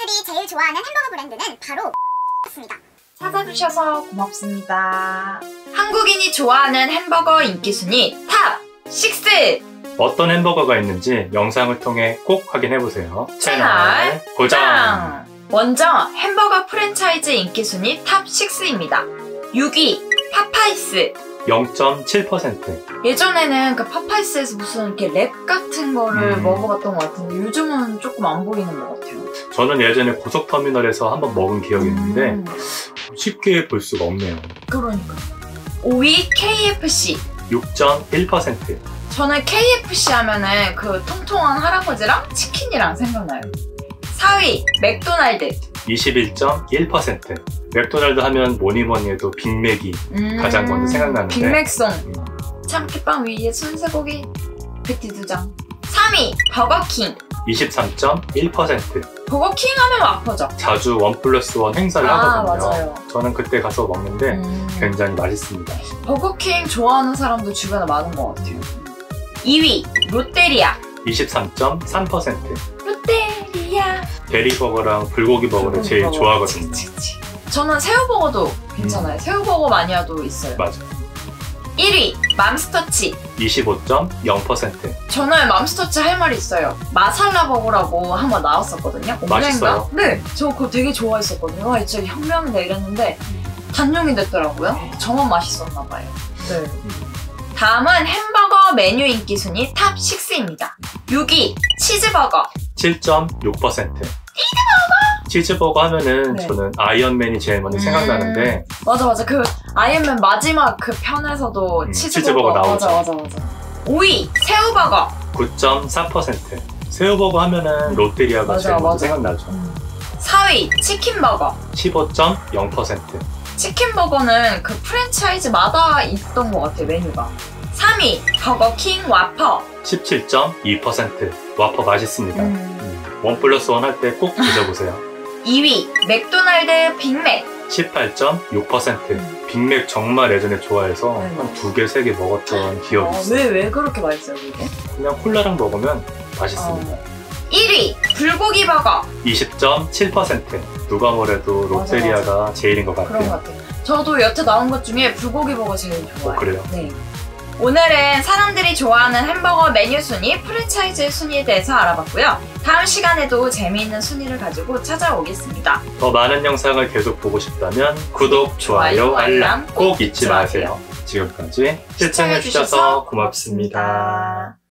사람들이 제일 좋아하는 햄버거 브랜드는 바로 습니다. 찾아주셔서 고맙습니다. 한국인이 좋아하는 햄버거 인기 순위 탑 6! 어떤 햄버거가 있는지 영상을 통해 꼭 확인해보세요. 채널 고정! 먼저 햄버거 프랜차이즈 인기 순위 탑 6입니다. 6위 파파이스 0.7%. 예전에는 그 파파이스에서 무슨 이렇게 랩 같은 거를 먹어봤던 것 같은데 요즘은 조금 안 보이는 것 같아요. 저는 예전에 고속터미널에서 한번 먹은 기억이 있는데 쉽게 볼 수가 없네요. 그러니까. 5위 KFC 6.1%. 저는 KFC 하면은 그 통통한 할아버지랑 치킨이랑 생각나요. 4위 맥도날드 21.1%. 맥도날드 하면 뭐니뭐니 해도 빅맥이 가장 먼저 생각나는데 빅맥송 참깨빵 위에 순세고기 패티 2장. 3위 버거킹 23.1%. 버거킹 하면 와퍼죠. 자주 1+1 행사를 하거든요. 맞아요. 저는 그때 가서 먹는데 굉장히 맛있습니다. 버거킹 좋아하는 사람도 주변에 많은 것 같아요. 2위 롯데리아 23.3%. 롯데리아 대리버거랑 불고기버거를 제일 버거. 좋아하거든요. 저는 새우버거도 괜찮아요. 새우버거 마니아도 있어요. 맞아. 1위 맘스터치 25.0%. 저는 맘스터치 할 말이 있어요. 마살라 버거라고 한번 나왔었거든요. 맛있어요? 네, 저 그거 되게 좋아했었거든요. 와, 진짜 혁명이다 이랬는데 단종이 됐더라고요. 저만 맛있었나 봐요. 네. 다음은 햄버거 메뉴 인기 순위 탑 6입니다. 6위 치즈버거 7.6%. 치즈버거 하면은 네. 저는 아이언맨이 제일 먼저 생각나는데 맞아. 그 아이언맨 마지막 그 편에서도 치즈버거 나오죠. 맞아. 5위 새우버거 9.4%. 새우버거 하면은 롯데리아가 제일 먼저 생각나죠. 4위 치킨버거 15.0%. 치킨버거는 그 프랜차이즈마다 있던 것 같아요, 메뉴가. 3위 버거킹 와퍼 17.2%. 와퍼 맛있습니다. 1+1 할 때 꼭 드셔보세요. 2위 맥도날드 빅맥 18.6%. 빅맥 정말 예전에 좋아해서 한 2개, 3개 먹었던 기억이 있어요. 왜 그렇게 맛있어요, 이게? 그냥 콜라랑 먹으면 맛있습니다. 1위 불고기 버거 20.7%. 누가 뭐래도 롯데리아가 제일인 것 같아요. 그런 것 같아요. 저도 여태 나온 것 중에 불고기 버거 제일 좋아해요. 그래요? 네. 오늘은 사람들이 좋아하는 햄버거 메뉴 순위, 프랜차이즈 순위에 대해서 알아봤고요. 다음 시간에도 재미있는 순위를 가지고 찾아오겠습니다. 더 많은 영상을 계속 보고 싶다면 구독, 좋아요, 알람 꼭 잊지 마세요. 지금까지 시청해주셔서 고맙습니다.